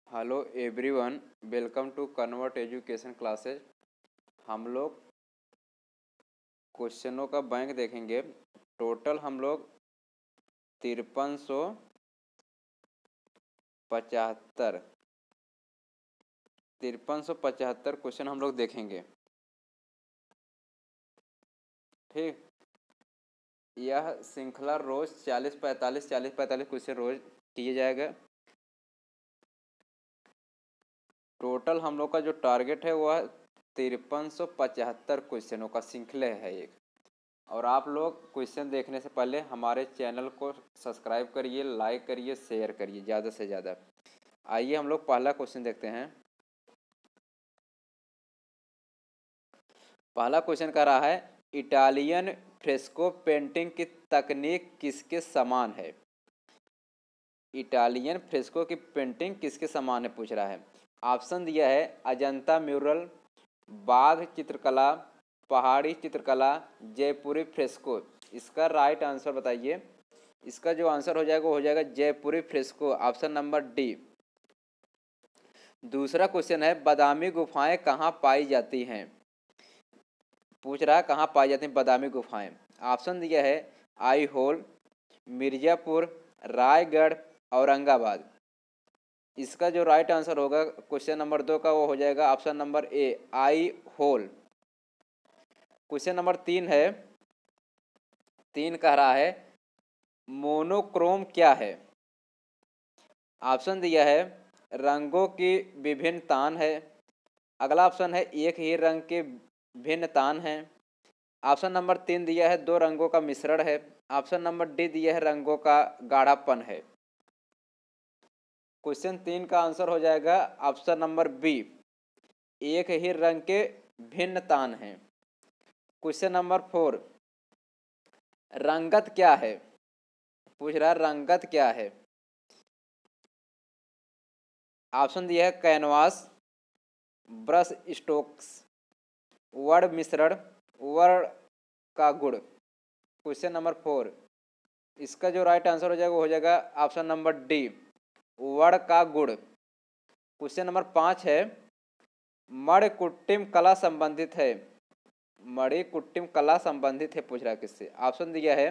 Hello everyone, welcome to convert education classes. हम लोग क्वेश्चनों का बैंक देखेंगे। टोटल हम लोग 5375 क्वेश्चन हम लोग देखेंगे। ठीक, यह श्रृंखला रोज 40-45 क्वेश्चन रोज किए जाएगा। टोटल हम लोग का जो टारगेट है वह 5375 क्वेश्चनों का श्रृंखला है एक। और आप लोग क्वेश्चन देखने से पहले हमारे चैनल को सब्सक्राइब करिए, लाइक करिए, शेयर करिए ज़्यादा से ज़्यादा। आइए हम लोग पहला क्वेश्चन देखते हैं। पहला क्वेश्चन कह रहा है, इटालियन फ्रेस्को पेंटिंग की तकनीक किसके समान है? इटालियन फ्रेस्को की पेंटिंग किसके समान है पूछ रहा है। ऑप्शन दिया है अजंता म्यूरल, बाघ चित्रकला, पहाड़ी चित्रकला, जयपुरी फ्रेस्को। इसका राइट आंसर बताइए। इसका जो आंसर हो जाएगा वो हो जाएगा Jaipuri fresco, option number D. दूसरा क्वेश्चन है, बादामी गुफाएं कहाँ पाई जाती हैं? पूछ रहा है कहाँ पाई जाती हैं बादामी गुफाएं। ऑप्शन दिया है आईहोल, मिर्जापुर, रायगढ़, औरंगाबाद। इसका जो राइट आंसर होगा क्वेश्चन नंबर 2 का वो हो जाएगा option number A, Aihole. Question number 3 है। 3 कह रहा है, मोनोक्रोम क्या है? ऑप्शन दिया है रंगों की विभिन्न तान है। अगला ऑप्शन है एक ही रंग के भिन्न तान हैं। ऑप्शन नंबर 3 दिया है दो रंगों का मिश्रण है। ऑप्शन नंबर डी दिया है रंगों का गाढ़ापन है। क्वेश्चन 3 का आंसर हो जाएगा ऑप्शन नंबर बी, एक ही रंग के भिन्न तान हैं। क्वेश्चन नंबर 4, रंगत क्या है? पूछ रहा है रंगत क्या है। ऑप्शन दिया है कैनवास, ब्रश स्ट्रोक्स, वर्ण मिश्रण, वर्ण का गुण। क्वेश्चन नंबर 4, इसका जो राइट आंसर हो जाएगा वो हो जाएगा ऑप्शन नंबर डी, वर्ण का गुण। क्वेश्चन नंबर 5 है, मणिकुट्टिम कला संबंधित है। मणिकुट्टिम कला संबंधित है पूछ रहा है किससे? ऑप्शन दिया है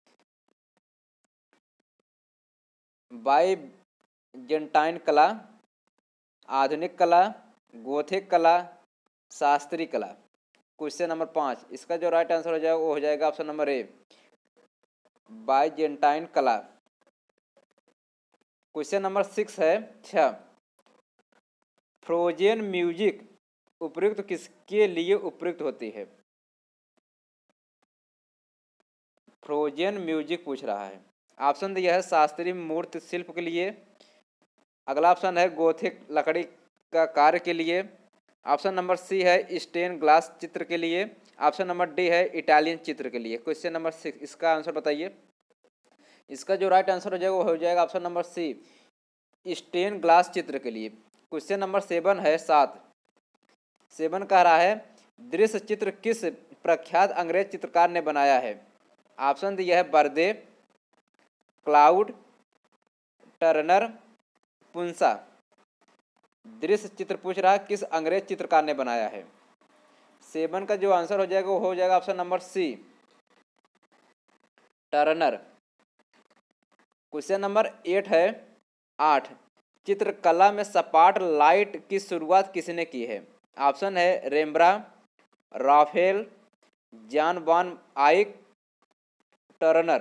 बाईजेंटाइन कला, आधुनिक कला, गोथिक कला, शास्त्रीय कला। क्वेश्चन नंबर 5, इसका जो राइट आंसर हो जाएगा वो हो जाएगा ऑप्शन नंबर ए, बाईजेंटाइन कला। क्वेश्चन नंबर 6 है 6, फ्रोजेन म्यूजिक उपयुक्त किसके लिए उपयुक्त होती है? फ्रोजेन म्यूजिक पूछ रहा है। ऑप्शन दिया है शास्त्रीय मूर्ति शिल्प के लिए। अगला ऑप्शन है गोथिक लकड़ी का कार्य के लिए। ऑप्शन नंबर सी है स्टेन ग्लास चित्र के लिए। ऑप्शन नंबर डी है इटालियन चित्र के लिए। क्वेश्चन नंबर 6, इसका आंसर बताइए। इसका जो राइट आंसर हो जाएगा वो हो जाएगा option number C, stain glass चित्र के लिए। क्वेश्चन नंबर 7 है 7 कह रहा है, दृश्य चित्र किस प्रख्यात अंग्रेज चित्रकार ने बनाया है? ऑप्शन दिया है बर्दे, क्लाउड, टर्नर, पुंसा। दृश्य चित्र पूछ रहा है किस अंग्रेज चित्रकार ने बनाया है। 7 का जो आंसर हो जाएगा वो हो जाएगा option number C, Turner. Question number 8 है 8, चित्रकला में सपाट लाइट की शुरुआत किसने की है? ऑप्शन है Rembrandt, Raphael, John van Eyck, Turner.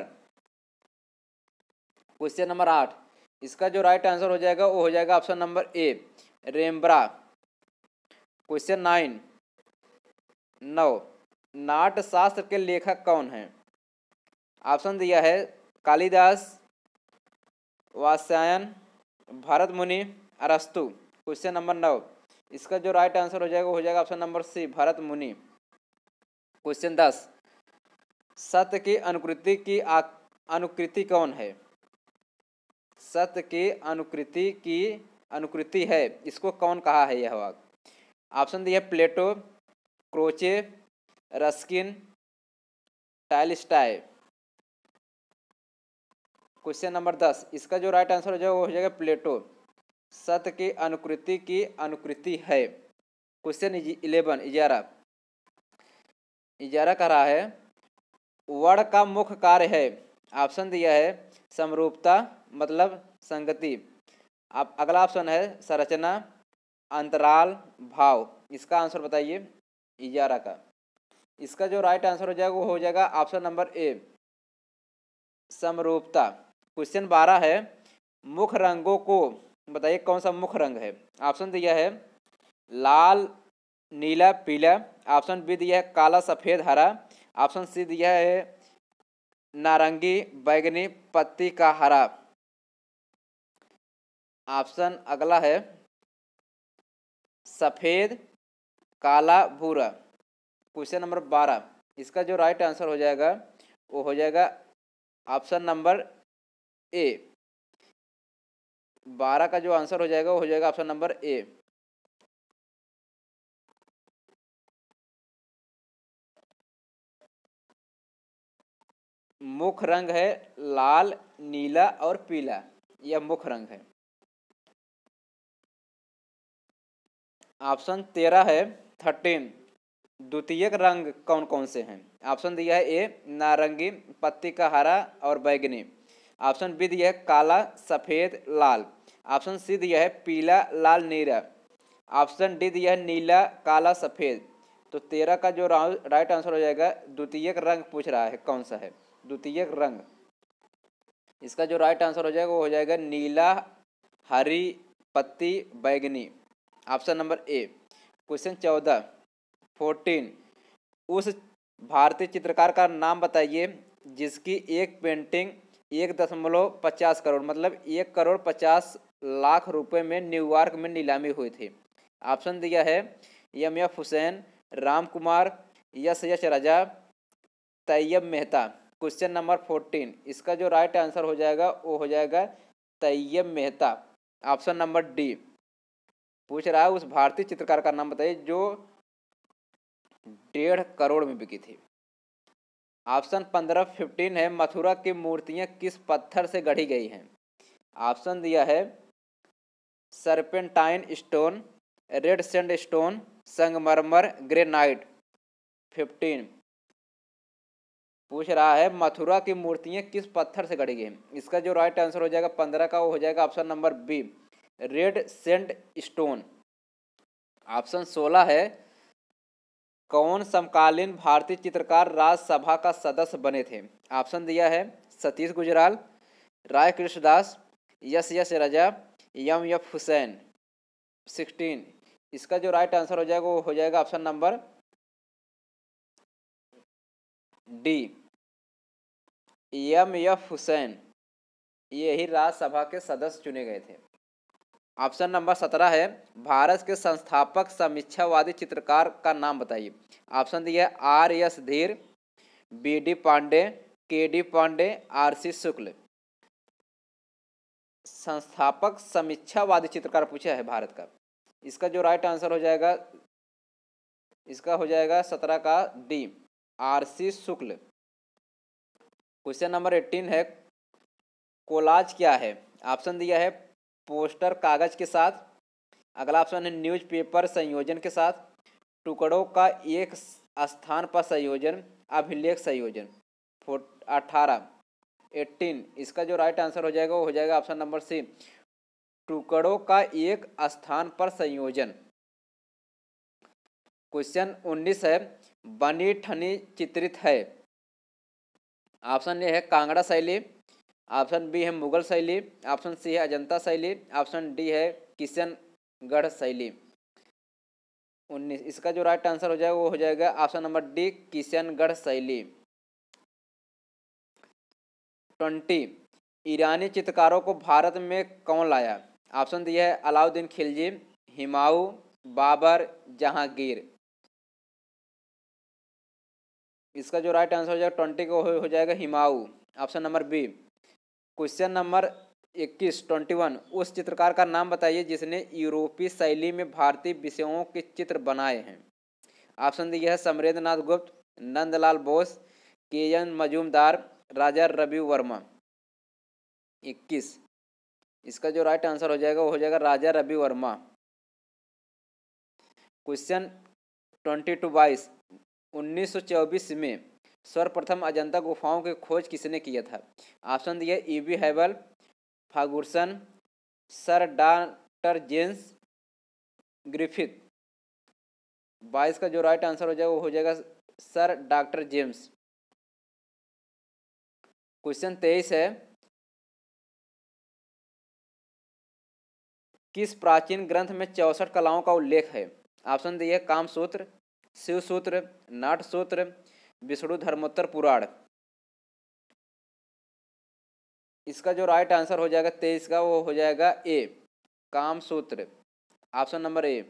Question number 8, इसका जो राइट आंसर हो जाएगा वो हो जाएगा option number A, Rembrandt. Question 9, Natyashastra के लेखक कौन हैं? ऑप्शन दिया है कालिदास, वात्स्यायन, भरत मुनि, अरस्तु। क्वेश्चन नंबर 9, इसका जो राइट आंसर हो जाएगा वो हो जाएगा ऑप्शन नंबर सी, भरत मुनि। क्वेश्चन 10, सत्य की अनुकृति कौन है? सत्य की अनुकृति है, इसको कौन कहा है यह वाक्य? ऑप्शन दिया Plato, Croce, Ruskin, Tolstoy. Question number 10, इसका जो राइट आंसर हो जाएगा वो हो जाएगा प्लेटो। सत्य की अनुकृति है। क्वेश्चन 11 11 11 कह रहा है वर्ण का मुख्य कार्य है। ऑप्शन दिया है समरूपता मतलब संगति। अब अगला ऑप्शन है संरचना, अंतराल, भाव। इसका आंसर बताइए 11 का। इसका जो राइट आंसर हो जाएगा वो हो जाएगा ऑप्शन नंबर ए समरूपता। क्वेश्चन 12 है मुख्य रंगों को बताइए कौन सा मुख्य रंग है। ऑप्शन दिया है लाल, नीला, पीला। ऑप्शन बी दिया है काला, सफेद, हरा। ऑप्शन सी दिया है नारंगी, बैगनी, पत्ती का हरा। ऑप्शन अगला है सफेद, काला, भूरा। क्वेश्चन नंबर 12 इसका जो राइट आंसर हो जाएगा वो हो जाएगा ऑप्शन नंबर ए। 12 का जो आंसर हो जाएगा वो हो जाएगा ऑप्शन नंबर ए। मुख्य रंग है लाल, नीला और पीला, यह मुख्य रंग है। ऑप्शन 13 है 13 द्वितीयक रंग कौन कौन से हैं। ऑप्शन दिया है ए नारंगी, पत्ती का हरा और बैगनी। ऑप्शन बी दिया है काला, सफेद, लाल। ऑप्शन सी दिया है पीला, लाल, नीला। ऑप्शन डी दिया है नीला, काला, सफेद। तो 13 का जो राइट आंसर हो जाएगा द्वितीयक रंग पूछ रहा है कौन सा है द्वितीयक रंग। इसका जो राइट आंसर हो जाएगा वो हो जाएगा नीला, हरी, पत्ती, बैगनी। ऑप्शन नंबर ए। क्वेश्चन 14 उस भारतीय चित्रकार का नाम बताइए जिसकी एक पेंटिंग 1.50 करोड़ मतलब 1,50,00,000 रुपए में न्यूयॉर्क में नीलामी हुई थी। ऑप्शन दिया है MF. Husain, Ram Kumar, S Raza, Tyeb Mehta. Question number 14 इसका जो राइट आंसर हो जाएगा वो हो जाएगा Tyeb Mehta. Option number D पूछ रहा है उस भारतीय चित्रकार का नाम बताइए जो 1.5 करोड़ में बिकी थी। ऑप्शन 15 है मथुरा की मूर्तियां किस पत्थर से गढ़ी गई हैं। ऑप्शन दिया है serpentine stone, red sandstone, संगमरमर, ग्रेनाइट। 15 पूछ रहा है मथुरा की मूर्तियां किस पत्थर से गढ़ी गई हैं। इसका जो राइट आंसर हो जाएगा 15 का वो हो जाएगा option number B red sandstone. Option 16 है कौन समकालीन भारतीय चित्रकार राज्यसभा का सदस्य बने थे। ऑप्शन दिया है सतीश गुजराल, राय कृष्णदास, एस राजा, एम.एफ. हुसैन। 16 इसका जो राइट आंसर हो जाएगा वो हो जाएगा option number D MF. Husain. यही राज्यसभा के सदस्य चुने गए थे। ऑप्शन नंबर 17 है भारत के संस्थापक समीक्षावादी चित्रकार का नाम बताइए। ऑप्शन दिया है R.S. धीर, B.D. Pandey, K.D. Pandey, R.C. शुक्ल। संस्थापक समीक्षावादी चित्रकार पूछा है भारत का। इसका जो राइट आंसर हो जाएगा इसका हो जाएगा 17 का डी R.C. शुक्ल। क्वेश्चन नंबर 18 है कोलाज क्या है। ऑप्शन दिया है पोस्टर कागज के साथ। अगला ऑप्शन है न्यूज़पेपर संयोजन के साथ, टुकड़ों का एक स्थान पर संयोजन, अभिलेख संयोजन। 18 इसका जो राइट आंसर हो जाएगा वो हो जाएगा ऑप्शन नंबर सी टुकड़ों का एक स्थान पर संयोजन। क्वेश्चन 19 है बनी ठनी चित्रित है। ऑप्शन ए है कांगड़ा शैली, ऑप्शन बी है मुगल शैली, ऑप्शन सी है अजंता शैली, ऑप्शन डी है किशनगढ़ शैली। 19 इसका जो राइट आंसर हो जाएगा वो हो जाएगा ऑप्शन नंबर डी किशनगढ़ शैली। 20 ईरानी चित्रकारों को भारत में कौन लाया। ऑप्शन दिया है अलाउद्दीन खिलजी, हुमायूं, बाबर, जहांगीर। इसका जो राइट आंसर हो जाएगा 20 को हो जाएगा Humayun. Option number B. Question number 21 उस चित्रकार का नाम बताइए जिसने यूरोपीय शैली में भारतीय विषयों के चित्र बनाए हैं। ऑप्शन दिया है समरेंद्र नाथ गुप्त, नंदलाल बोस, के.एन. मजूमदार, राजा रवि वर्मा। 21 इसका जो राइट आंसर हो जाएगा वो हो जाएगा राजा रवि वर्मा। क्वेश्चन 22 1924 में सर्वप्रथम अजंता गुफाओं की खोज किसने किया था? ऑप्शन दिए EV Havell, Fergusson, sir doctor James Griffith. 22 का जो राइट आंसर हो जाएगा वो हो जाएगा सर डॉक्टर जेम्स। क्वेश्चन 23 है, किस प्राचीन ग्रंथ में 64 कलाओं का उल्लेख है? ऑप्शन दिए कामसूत्र, शिवसूत्र, नाटसूत्र, विष्णु धर्मोत्तर पुराण। इसका जो राइट आंसर हो जाएगा 23 का वो हो जाएगा ए कामसूत्र, ऑप्शन नंबर ए।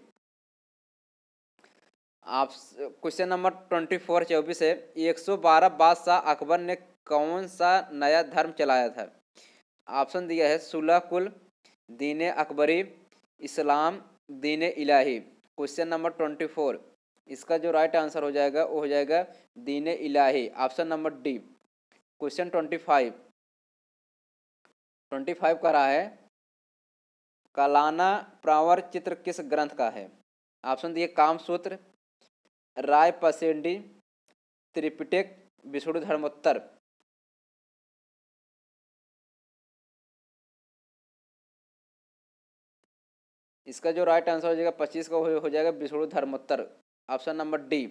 आप क्वेश्चन नंबर 24 है, 112 बादशाह अकबर ने कौन सा नया धर्म चलाया था? ऑप्शन दिया है सुलह कुल, दीन अकबरी, इस्लाम, दीन इलाही। क्वेश्चन नंबर 24, इसका जो राइट आंसर हो जाएगा वो हो जाएगा Din Ilahi, option number D. Question 25 का रहा है, कलाना प्रावर चित्र किस ग्रंथ का है? ऑप्शन दिए कामसूत्र, राय पसेंडी, त्रिपिटक, विष्णु धर्मोत्तर। इसका जो राइट आंसर हो जाएगा 25 का हो जाएगा Vishnu Dharmottara, option number D.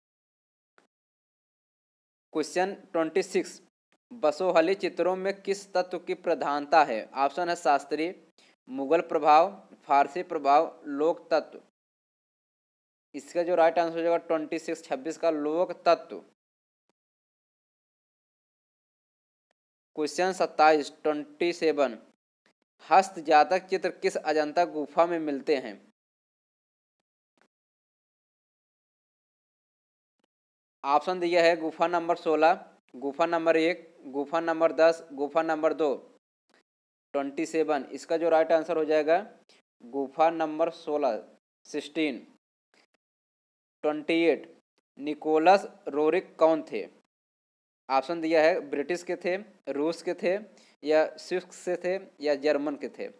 Question 26, Basohli चित्रों में किस तत्व की प्रधानता है? ऑप्शन है शास्त्रीय, मुगल प्रभाव, फारसी प्रभाव, लोक तत्व। इसका जो राइट आंसर हो जाएगा 26 का लोक तत्व। क्वेश्चन 27 हस्त जातक चित्र किस अजंता गुफा में मिलते हैं? ऑप्शन दिया है गुफा नंबर 16, गुफा नंबर 1, गुफा नंबर 10, गुफा नंबर 2। 27, इसका जो राइट आंसर हो जाएगा गुफा नंबर 16 16। 28, निकोलस रोरिक कौन थे? ऑप्शन दिया है ब्रिटिश के थे, रूस के थे, या स्विस से थे, या जर्मन के थे।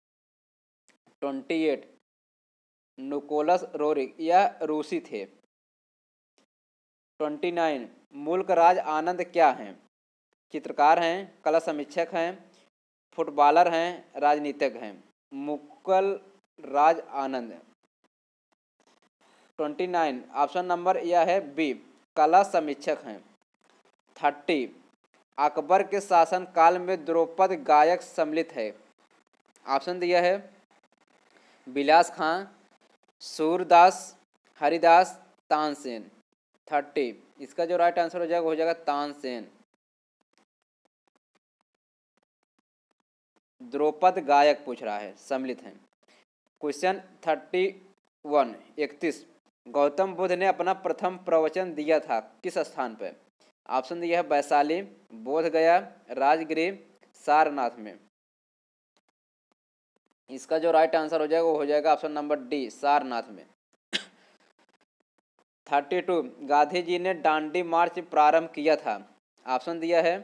28, निकोलस रोरिक या रूसी थे। 29, मुल्क राज आनंद क्या हैं? चित्रकार हैं, कला समीक्षक हैं, फुटबॉलर हैं, राजनीतिक हैं। मुकुल राज आनंद। 29, ऑप्शन नंबर यह है बी कला समीक्षक हैं। 30, अकबर के शासन काल में द्रुपद गायक सम्मिलित है। ऑप्शन दिया है बिलास खां, सूरदास, हरिदास, तानसेन। 30, इसका जो राइट आंसर हो जाएगा तानसेन। द्रुपद गायक पूछ रहा है, सम्मिलित हैं। क्वेश्चन 31 गौतम बुद्ध ने अपना प्रथम प्रवचन दिया था किस स्थान पर? ऑप्शन दिया है वैशाली, बोध गया, राजगृह, सारनाथ में। इसका जो राइट आंसर हो जाएगा वो हो जाएगा ऑप्शन नंबर डी सारनाथ में। 32 गांधी जी ने दांडी मार्च प्रारंभ किया था। ऑप्शन दिया है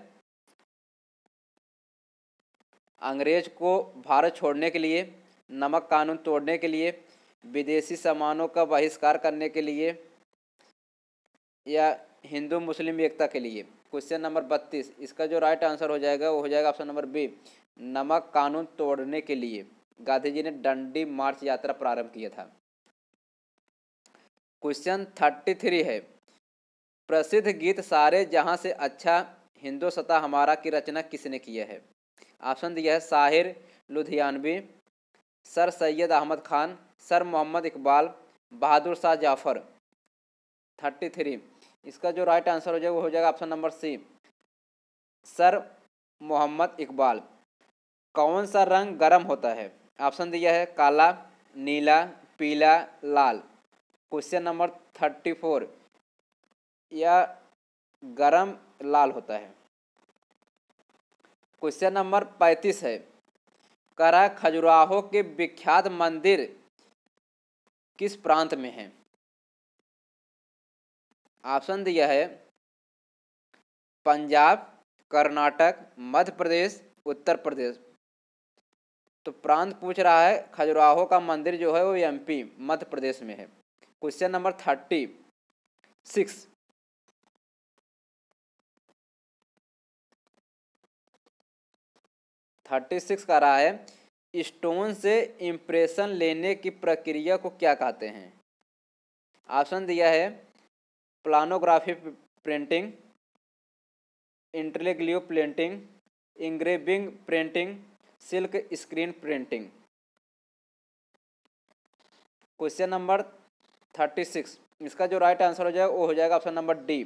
अंग्रेज को भारत छोड़ने के लिए, नमक कानून तोड़ने के लिए, विदेशी सामानों का बहिष्कार करने के लिए, या हिंदू मुस्लिम एकता के लिए। क्वेश्चन नंबर 32, इसका जो राइट आंसर हो जाएगा वो हो जाएगा ऑप्शन नंबर बी नमक कानून तोड़ने के लिए गांधी जी ने दांडी मार्च यात्रा प्रारंभ किया था। क्वेश्चन 33 है, प्रसिद्ध गीत सारे जहां से अच्छा हिंदुस्तां हमारा की रचना किसने की है? ऑप्शन दिया है साहिर लुधियानवी, सर सैयद अहमद खान, सर मोहम्मद इकबाल, बहादुर शाह जाफर। 33, इसका जो राइट आंसर हो जाएगा वो हो जाएगा option number C sir Mohammad Iqbal. कौन सा रंग गर्म होता है? ऑप्शन दिया है काला, नीला, पीला, लाल। क्वेश्चन नंबर 34, यह गर्म लाल होता है। क्वेश्चन नंबर 35 है, करा खजुराहो के विख्यात मंदिर किस प्रांत में है? ऑप्शन दिया है पंजाब, कर्नाटक, मध्य प्रदेश, उत्तर प्रदेश। तो प्रांत पूछ रहा है, खजुराहो का मंदिर जो है वो एमपी मध्य प्रदेश में है। क्वेश्चन नंबर 36 कह रहा है, स्टोन से इम्प्रेशन लेने की प्रक्रिया को क्या कहते हैं? ऑप्शन दिया है planography printing, intaglio printing, engraving printing, silk screen printing. Question number 36 इसका जो राइट आंसर हो जाएगा वो हो जाएगा option number D,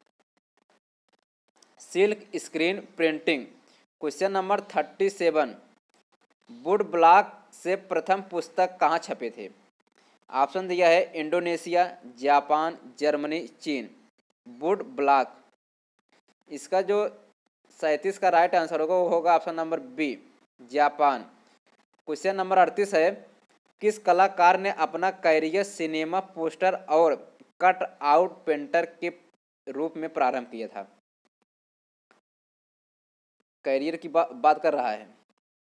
silk screen printing. Question number 37 wood block से प्रथम पुस्तक कहाँ छपे थे? ऑप्शन दिया है इंडोनेशिया, जापान, जर्मनी, चीन। वुड ब्लॉक, इसका जो 37 का राइट आंसर होगा वो होगा option number B, Japan. Question number 38 है, किस कलाकार ने अपना कैरियर सिनेमा पोस्टर और कट आउट पेंटर के रूप में प्रारंभ किया था? कैरियर की बात कर रहा है,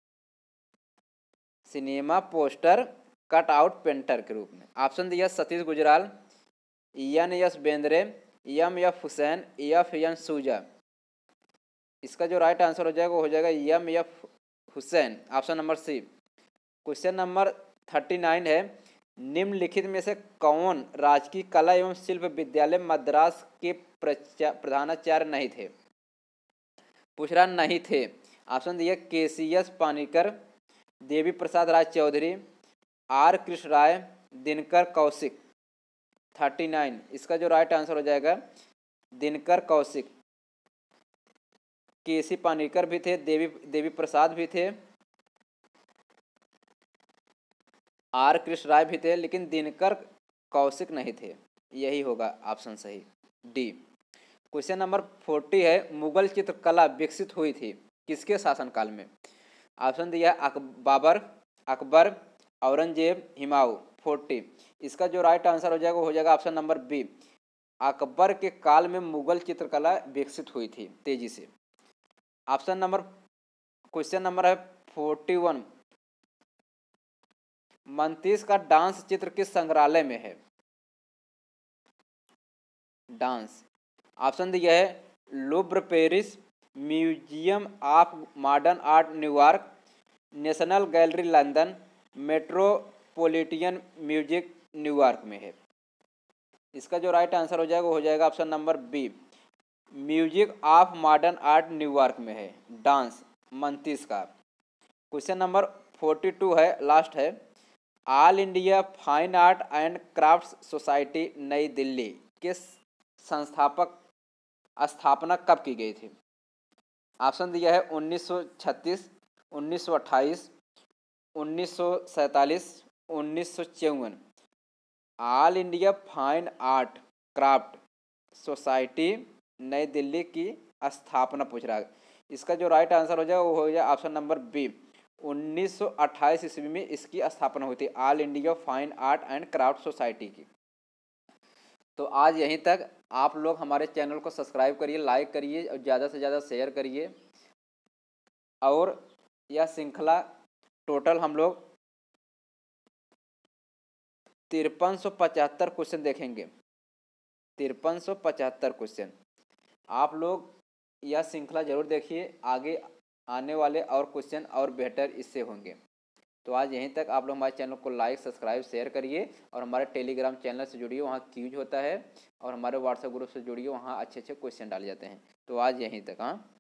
cinema poster cut out painter के रूप में। ऑप्शन दिया Satish Gujral, NS. Bendre, MF. Husain, FN. Souza. इसका जो राइट आंसर हो जाएगा वो हो जाएगा MF. Husain, option number C. Question number 39 है, निम्नलिखित में से कौन राजकीय कला एवं शिल्प विद्यालय मद्रास के प्रधानाचार्य नहीं थे? पूछ रहा नहीं थे। ऑप्शन दिया के.सी.एस. पानिकर, देवी प्रसाद राय चौधरी, आर कृष्ण राय, दिनकर कौशिक। 39 इसका जो राइट आंसर हो जाएगा दिनकर कौशिक। के.सी. पानिकर भी थे, देवी प्रसाद भी थे, आर कृष्ण राय भी थे, लेकिन दिनकर कौशिक नहीं थे। यही होगा ऑप्शन सही, डी। क्वेश्चन नंबर 40 है, मुगल चित्रकला विकसित हुई थी किसके शासनकाल में? ऑप्शन दिया बाबर, अकबर, औरंगजेब, हुमायूं। 40 इसका जो राइट आंसर हो जाएगा वो हो जाएगा ऑप्शन नंबर बी, अकबर के काल में मुगल चित्रकला विकसित हुई थी तेजी से। ऑप्शन नंबर क्वेश्चन नंबर है 41, मंतीस का डांस चित्र किस संग्रहालय में है? डांस, ऑप्शन दिया है Louvre Paris, Museum of Modern Art New York, National Gallery London, Metropolitan Music New York में है। इसका जो राइट आंसर हो जाएगा वो हो जाएगा option number B, Music of Modern Art New York में है डांस मंतीस का। क्वेश्चन नंबर 42 है, लास्ट है, All India fine art and Crafts Society नई दिल्ली के स्थापना कब की गई थी? ऑप्शन दिया है 1936, 1928, 1947, 1954। All India fine art craft society नई दिल्ली की स्थापना पूछ रहा है। इसका जो राइट आंसर हो जाए वो हो जाए ऑप्शन नंबर बी, 1928 ईस्वी में इसकी स्थापना हुई थी, all India fine art and craft society की। तो आज यहीं तक। आप लोग हमारे चैनल को सब्सक्राइब करिए, लाइक करिए और ज़्यादा से ज़्यादा शेयर करिए। और यह श्रृंखला टोटल हम लोग 5375 क्वेश्चन देखेंगे, 5375 क्वेश्चन। आप लोग यह श्रृंखला जरूर देखिए, आगे आने वाले और क्वेश्चन और बेहतर इससे होंगे। तो आज यहीं तक। आप लोग हमारे चैनल को लाइक, सब्सक्राइब, शेयर करिए और हमारे टेलीग्राम चैनल से जुड़िए, वहाँ क्यूज होता है, और हमारे व्हाट्सएप ग्रुप से जुड़िए, वहाँ अच्छे अच्छे क्वेश्चन डाले जाते हैं। तो आज यहीं तक। हाँ।